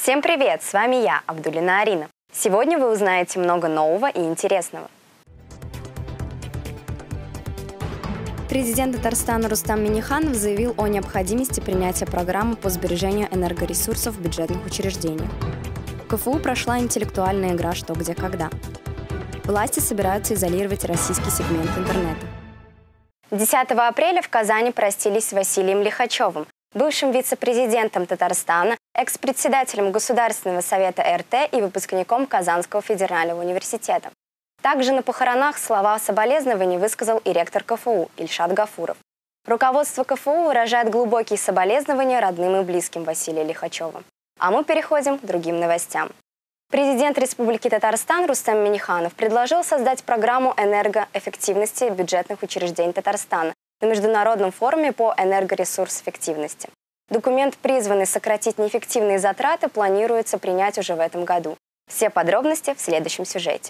Всем привет! С вами я, Абдулина Арина. Сегодня вы узнаете много нового и интересного. Президент Татарстана Рустам Минниханов заявил о необходимости принятия программы по сбережению энергоресурсов в бюджетных учреждениях. В КФУ прошла интеллектуальная игра «Что, где, когда». Власти собираются изолировать российский сегмент интернета. 10 апреля в Казани простились с Василием Лихачевым, бывшим вице-президентом Татарстана, экс-председателем Государственного совета РТ и выпускником Казанского федерального университета. Также на похоронах слова соболезнований высказал и ректор КФУ Ильшат Гафуров. Руководство КФУ выражает глубокие соболезнования родным и близким Василия Лихачева. А мы переходим к другим новостям. Президент Республики Татарстан Рустам Минниханов предложил создать программу энергоэффективности бюджетных учреждений Татарстана на Международном форуме по энергоресурс-эффективности. Документ, призванный сократить неэффективные затраты, планируется принять уже в этом году. Все подробности в следующем сюжете.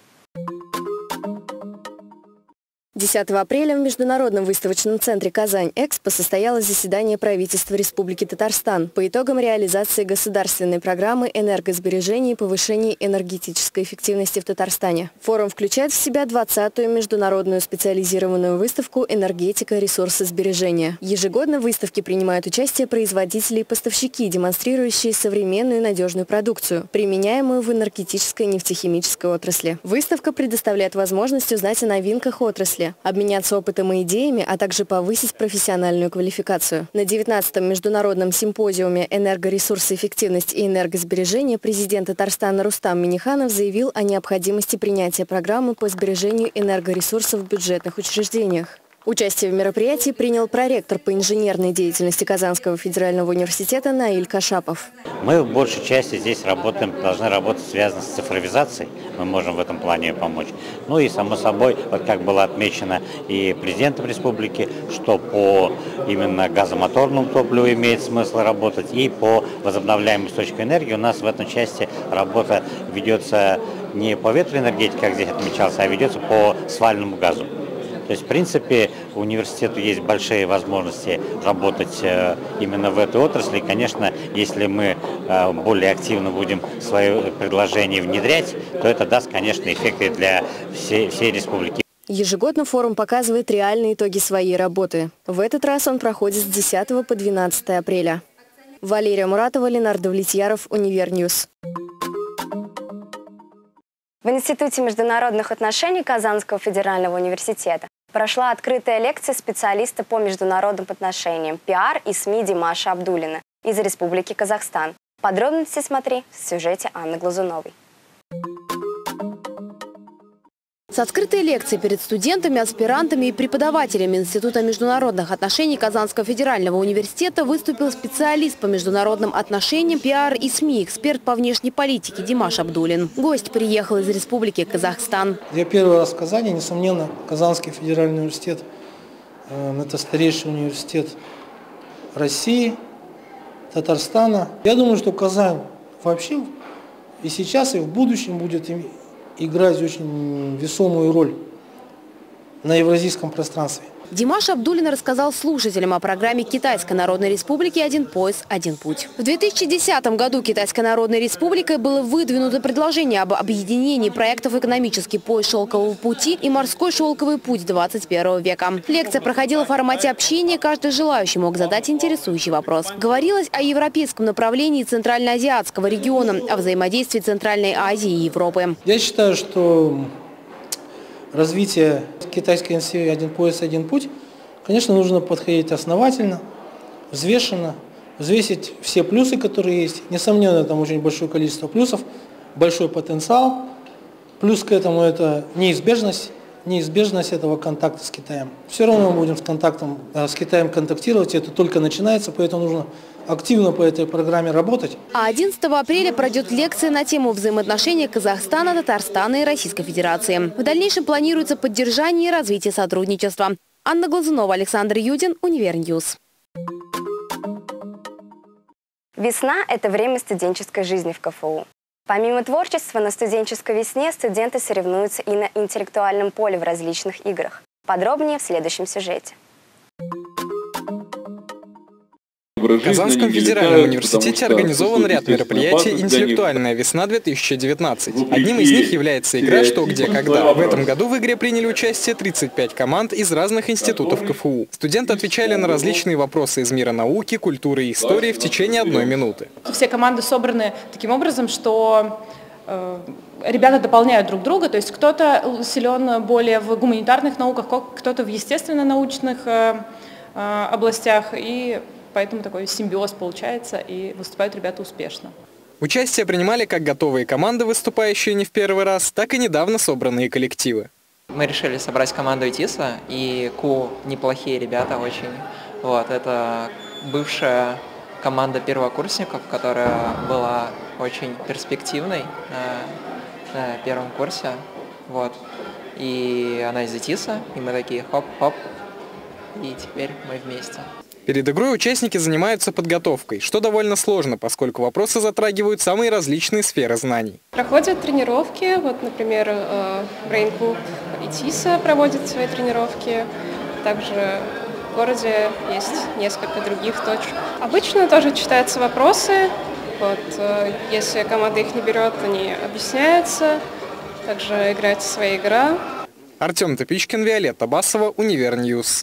10 апреля в Международном выставочном центре «Казань-Экспо» состоялось заседание правительства Республики Татарстан по итогам реализации государственной программы энергосбережения и повышения энергетической эффективности в Татарстане. Форум включает в себя 20-ю международную специализированную выставку «Энергетика. Ресурсосбережения». Ежегодно в выставке принимают участие производители и поставщики, демонстрирующие современную и надежную продукцию, применяемую в энергетической и нефтехимической отрасли. Выставка предоставляет возможность узнать о новинках отрасли, обменяться опытом и идеями, а также повысить профессиональную квалификацию. На 19-м международном симпозиуме «Энергоресурсоэффективность и энергосбережение» президент Татарстана Рустам Минниханов заявил о необходимости принятия программы по сбережению энергоресурсов в бюджетных учреждениях. Участие в мероприятии принял проректор по инженерной деятельности Казанского федерального университета Наиль Кашапов. Мы в большей части здесь должны работать связано с цифровизацией. Мы можем в этом плане помочь. Ну и само собой, вот как было отмечено и президентом республики, что по именно газомоторному топливу имеет смысл работать, и по возобновляемым источникам энергии у нас в этом части работа ведется не по ветроэнергетике, как здесь отмечалось, а ведется по свальному газу. То есть, в принципе, университету есть большие возможности работать именно в этой отрасли. И, конечно, если мы более активно будем свои предложения внедрять, то это даст, конечно, эффекты для всей республики. Ежегодно форум показывает реальные итоги своей работы. В этот раз он проходит с 10 по 12 апреля. Валерия Муратова, Ленардо Влетьяров, Универньюз. В Институте международных отношений Казанского федерального университета прошла открытая лекция специалиста по международным отношениям, пиар и СМИ Димаша Абдуллина из Республики Казахстан. Подробности смотри в сюжете Анны Глазуновой. С открытой лекцией перед студентами, аспирантами и преподавателями Института международных отношений Казанского федерального университета выступил специалист по международным отношениям, пиар и СМИ, эксперт по внешней политике Димаш Абдуллин. Гость приехал из Республики Казахстан. Я первый раз в Казани, несомненно, Казанский федеральный университет – это старейший университет России, Татарстана. Я думаю, что Казань вообще и сейчас, и в будущем будет играть очень весомую роль на евразийском пространстве. Димаш Абдуллин рассказал слушателям о программе Китайской Народной Республики «Один пояс, один путь». В 2010 году Китайской Народной Республикой было выдвинуто предложение об объединении проектов «Экономический пояс шелкового пути» и «Морской шелковый путь 21 века». Лекция проходила в формате общения, каждый желающий мог задать интересующий вопрос. Говорилось о европейском направлении Центральноазиатского региона, о взаимодействии Центральной Азии и Европы. Я считаю, что развитие китайской инициативы «Один пояс, один путь», конечно, нужно подходить основательно, взвешенно, взвесить все плюсы, которые есть. Несомненно, там очень большое количество плюсов, большой потенциал. Плюс к этому это неизбежность этого контакта с Китаем. Все равно мы будем с Китаем контактировать, это только начинается, поэтому нужно активно по этой программе работать. А 11 апреля пройдет лекция на тему взаимоотношений Казахстана, Татарстана и Российской Федерации. В дальнейшем планируется поддержание и развитие сотрудничества. Анна Глазунова, Александр Юдин, Универньюз. Весна – это время студенческой жизни в КФУ. Помимо творчества, на студенческой весне студенты соревнуются и на интеллектуальном поле в различных играх. Подробнее в следующем сюжете. В Казанском федеральном университете организован ряд мероприятий «Интеллектуальная весна-2019». Одним из них является игра «Что, где, когда». В этом году в игре приняли участие 35 команд из разных институтов КФУ. Студенты отвечали на различные вопросы из мира науки, культуры и истории в течение 1 минуты. Все команды собраны таким образом, что ребята дополняют друг друга, то есть кто-то силен более в гуманитарных науках, кто-то в естественно-научных областях, и поэтому такой симбиоз получается, и выступают ребята успешно. Участие принимали как готовые команды, выступающие не в первый раз, так и недавно собранные коллективы. Мы решили собрать команду ИТИСа, и КУ неплохие ребята очень. Это бывшая команда первокурсников, которая была очень перспективной на первом курсе. И она из ИТИСа, и мы такие хоп-хоп, и теперь мы вместе. Перед игрой участники занимаются подготовкой, что довольно сложно, поскольку вопросы затрагивают самые различные сферы знаний. Проходят тренировки, например, Brain Club ИТИСа проводит свои тренировки, также в городе есть несколько других точек. Обычно тоже читаются вопросы, если команда их не берет, они объясняются, также играется своя игра. Артем Топичкин, Виолетта Басова, Универньюз.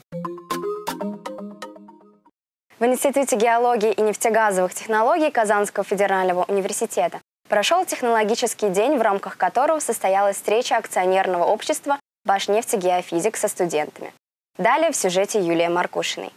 В Институте геологии и нефтегазовых технологий Казанского федерального университета прошел технологический день, в рамках которого состоялась встреча акционерного общества «Башнефтегеофизик» со студентами. Далее в сюжете Юлии Маркушиной.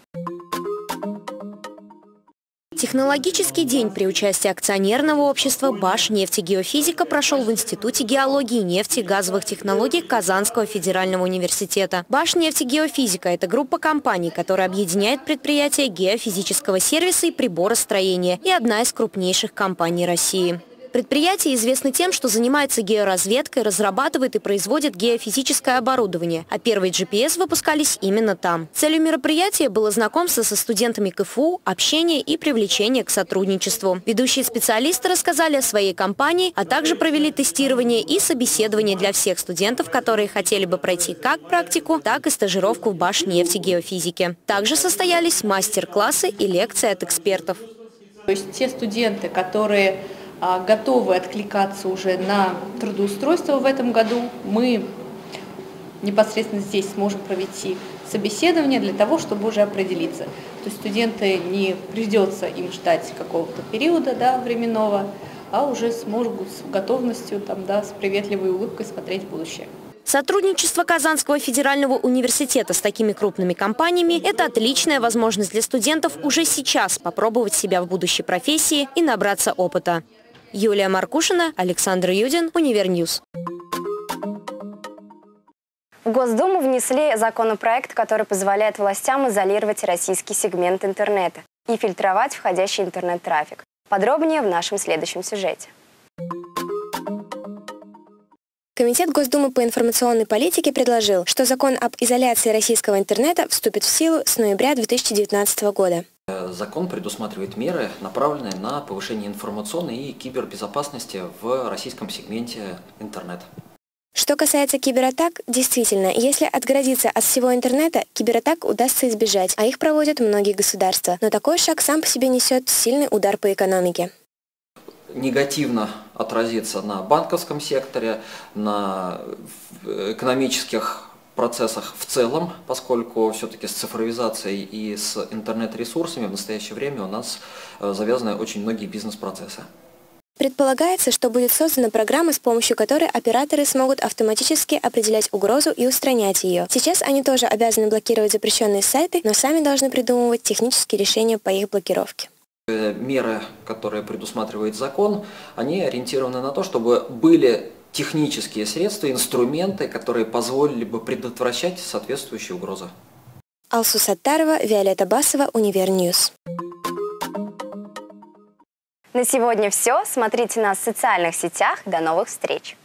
Технологический день при участии акционерного общества «Башнефтегеофизика» прошел в Институте геологии, нефти и газовых технологий Казанского федерального университета. «Башнефтегеофизика» – это группа компаний, которая объединяет предприятия геофизического сервиса и приборостроения и одна из крупнейших компаний России. Предприятие известно тем, что занимается георазведкой, разрабатывает и производит геофизическое оборудование, а первые GPS выпускались именно там. Целью мероприятия было знакомство со студентами КФУ, общение и привлечение к сотрудничеству. Ведущие специалисты рассказали о своей компании, а также провели тестирование и собеседование для всех студентов, которые хотели бы пройти как практику, так и стажировку в Башнефтегеофизике. Также состоялись мастер-классы и лекции от экспертов. То есть те студенты, которые готовы откликаться уже на трудоустройство в этом году, мы непосредственно здесь сможем провести собеседование для того, чтобы уже определиться. То есть студенты не придется им ждать какого-то периода временного, а уже смогут с готовностью, с приветливой улыбкой смотреть в будущее. Сотрудничество Казанского федерального университета с такими крупными компаниями – это отличная возможность для студентов уже сейчас попробовать себя в будущей профессии и набраться опыта. Юлия Маркушина, Александр Юдин, Универньюз. В Госдуму внесли законопроект, который позволяет властям изолировать российский сегмент интернета и фильтровать входящий интернет-трафик. Подробнее в нашем следующем сюжете. Комитет Госдумы по информационной политике предложил, что закон об изоляции российского интернета вступит в силу с ноября 2019 года. Закон предусматривает меры, направленные на повышение информационной и кибербезопасности в российском сегменте интернет. Что касается кибератак, действительно, если отгородиться от всего интернета, кибератак удастся избежать, а их проводят многие государства. Но такой шаг сам по себе несет сильный удар по экономике. Негативно отразится на банковском секторе, на экономических процессах в целом, поскольку все-таки с цифровизацией и с интернет-ресурсами в настоящее время у нас завязаны очень многие бизнес-процессы. Предполагается, что будет создана программа, с помощью которой операторы смогут автоматически определять угрозу и устранять ее. Сейчас они тоже обязаны блокировать запрещенные сайты, но сами должны придумывать технические решения по их блокировке. Меры, которые предусматривает закон, они ориентированы на то, чтобы были технические средства, инструменты, которые позволили бы предотвращать соответствующие угрозы. Алсу Саттарова, Виолетта Басова, Универньюз. На сегодня все. Смотрите нас в социальных сетях. До новых встреч!